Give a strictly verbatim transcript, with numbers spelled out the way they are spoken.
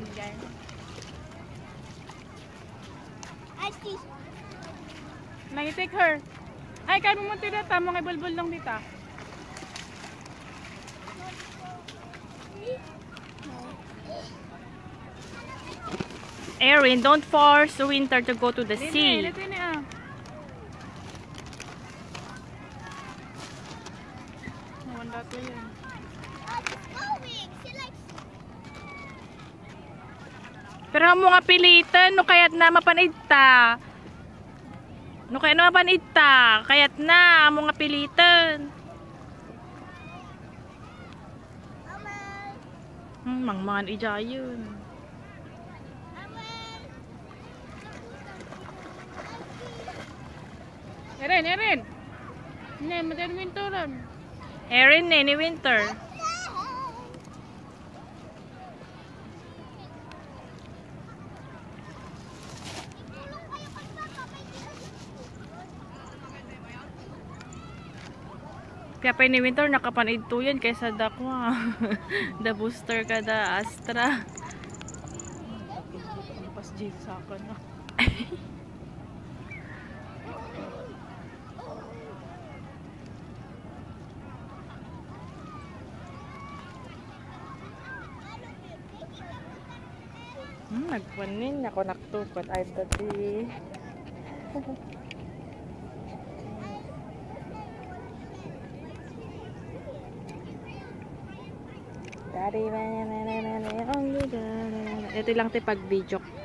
man dyan. I see. Lagi take her. Ay, kaya mo mo dito. Mga bulbul lang dito. Erin, don't force Winter to go to the Dito, sea. dito na. Nawanda ko yun. Pero mo nga pilitan, no kayat na mapanid ta. No kayat na mapanid ta. Kayat na, mo nga pilitan. Hmm, mangmangan ija yun. Erin, Erin! Hindi, madaling winteran. Erin, eh, ni Winter. Kaya pa ni Winter nakapanood to yan kaysa dakwa. The booster ka da Astra. Pas Jade sa akin na. Hmm, nagpanin ako naktukot ay dati. Daddy, ito lang ti pag video.